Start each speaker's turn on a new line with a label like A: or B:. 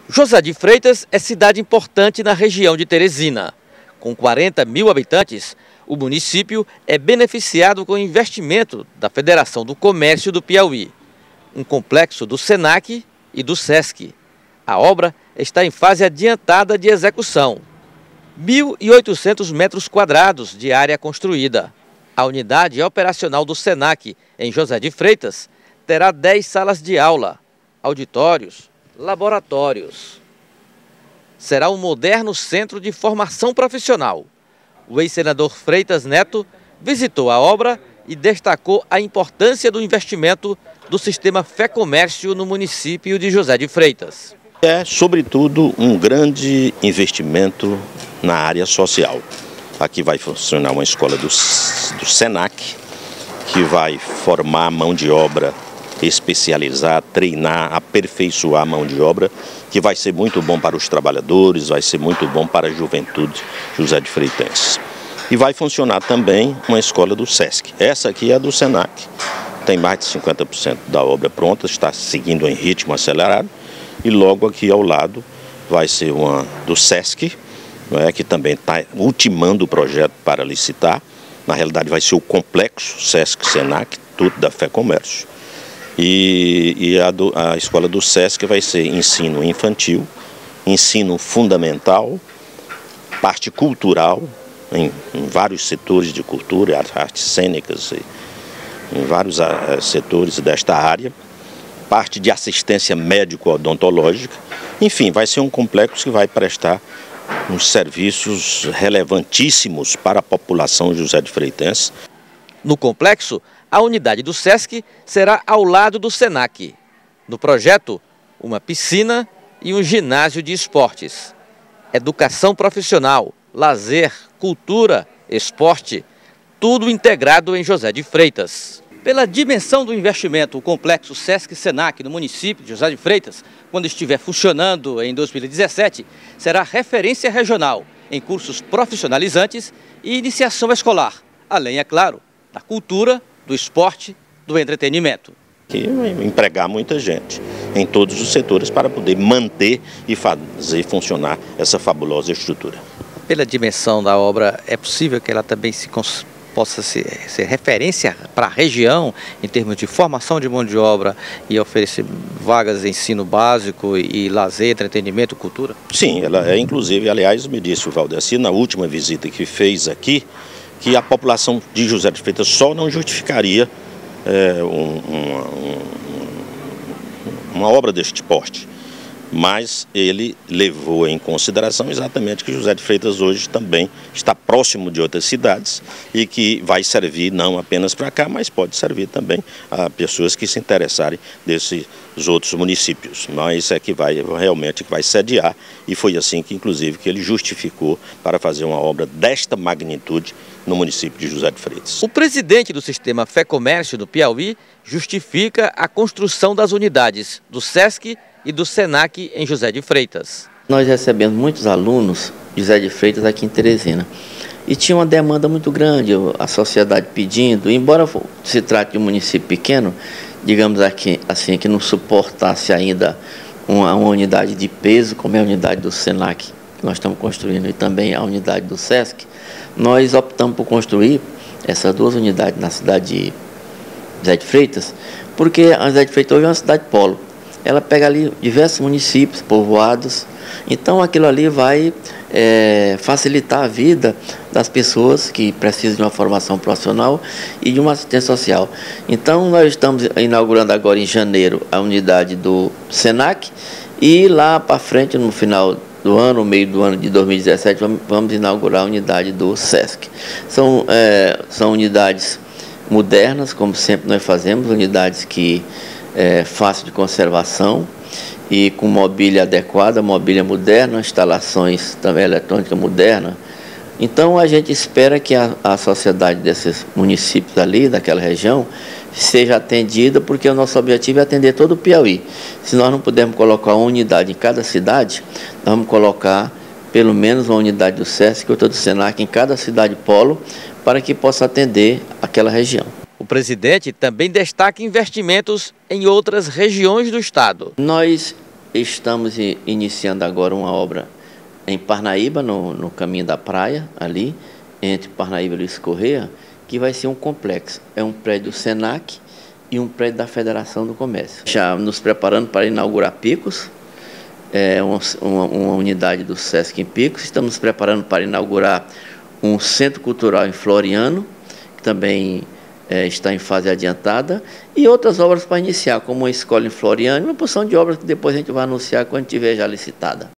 A: José de Freitas é cidade importante na região de Teresina. Com 40 mil habitantes, o município é beneficiado com investimento da Federação do Comércio do Piauí, um complexo do SENAC e do SESC. A obra está em fase adiantada de execução. 1.800 metros quadrados de área construída. A unidade operacional do SENAC, em José de Freitas, terá 10 salas de aula, auditórios, laboratórios. Será um moderno centro de formação profissional. O ex-senador Freitas Neto visitou a obra e destacou a importância do investimento do sistema Fé-Comércio no município de José de Freitas.
B: É, sobretudo, um grande investimento na área social. Aqui vai funcionar uma escola do SENAC, que vai formar mão de obra, especializar, treinar, aperfeiçoar a mão de obra, que vai ser muito bom para os trabalhadores, vai ser muito bom para a juventude José de Freitas. E vai funcionar também uma escola do SESC. Essa aqui é a do SENAC, tem mais de 50% da obra pronta, está seguindo em ritmo acelerado. E logo aqui ao lado vai ser uma do SESC, que também está ultimando o projeto para licitar. Na realidade vai ser o complexo SESC-SENAC, tudo da Fé-Comércio. E a escola do SESC vai ser ensino infantil, ensino fundamental, parte cultural, em vários setores de cultura, artes cênicas, em vários setores desta área, parte de assistência médico-odontológica. Enfim, vai ser um complexo que vai prestar uns serviços relevantíssimos para a população José de Freitas.
A: No complexo, a unidade do SESC será ao lado do SENAC. No projeto, uma piscina e um ginásio de esportes. Educação profissional, lazer, cultura, esporte, tudo integrado em José de Freitas. Pela dimensão do investimento, o complexo SESC-SENAC no município de José de Freitas, quando estiver funcionando em 2017, será referência regional em cursos profissionalizantes e iniciação escolar, além, é claro, da cultura, do esporte, do entretenimento.
B: E empregar muita gente em todos os setores para poder manter e fazer funcionar essa fabulosa estrutura.
A: Pela dimensão da obra, é possível que ela também possa ser referência para a região em termos de formação de mão de obra e oferecer vagas de ensino básico e lazer, entretenimento, cultura?
B: Sim, ela é, inclusive, aliás, me disse o Valdeci na última visita que fez aqui, que a população de José de Freitas só não justificaria uma obra deste porte. Mas ele levou em consideração exatamente que José de Freitas hoje também está próximo de outras cidades e que vai servir não apenas para cá, mas pode servir também a pessoas que se interessarem desses outros municípios. Mas é que realmente vai sediar, e foi assim que inclusive que ele justificou para fazer uma obra desta magnitude no município de José de Freitas.
A: O presidente do sistema Fé-Comércio do Piauí justifica a construção das unidades do SESC e do SENAC em José de Freitas.
C: Nós recebemos muitos alunos de José de Freitas aqui em Teresina. E tinha uma demanda muito grande, a sociedade pedindo, embora se trate de um município pequeno, digamos aqui, assim, que não suportasse ainda uma unidade de peso, como é a unidade do SENAC, que nós estamos construindo, e também a unidade do SESC, nós optamos por construir essas duas unidades na cidade de José de Freitas, porque a José de Freitas hoje é uma cidade polo. Ela pega ali diversos municípios, povoados, então aquilo ali vai facilitar a vida das pessoas que precisam de uma formação profissional e de uma assistência social. Então nós estamos inaugurando agora em janeiro a unidade do SENAC e lá para frente, no final do ano, meio do ano de 2017, vamos inaugurar a unidade do SESC. São unidades modernas, como sempre nós fazemos, unidades que fácil de conservação e com mobília adequada, mobília moderna, instalações também eletrônica moderna. Então a gente espera que a sociedade desses municípios ali, daquela região, seja atendida, porque o nosso objetivo é atender todo o Piauí. Se nós não pudermos colocar uma unidade em cada cidade, nós vamos colocar pelo menos uma unidade do SESC e outra do SENAC em cada cidade polo, para que possa atender aquela região.
A: O presidente também destaca investimentos em outras regiões do estado.
C: Nós estamos iniciando agora uma obra em Parnaíba, no caminho da praia, ali, entre Parnaíba e Luiz Correia, que vai ser um complexo. É um prédio do SENAC e um prédio da Federação do Comércio. Já nos preparando para inaugurar Picos, uma unidade do SESC em Picos. Estamos nos preparando para inaugurar um centro cultural em Floriano, que também está em fase adiantada, e outras obras para iniciar, como uma escola em Floriano e uma porção de obras que depois a gente vai anunciar quando tiver já licitada.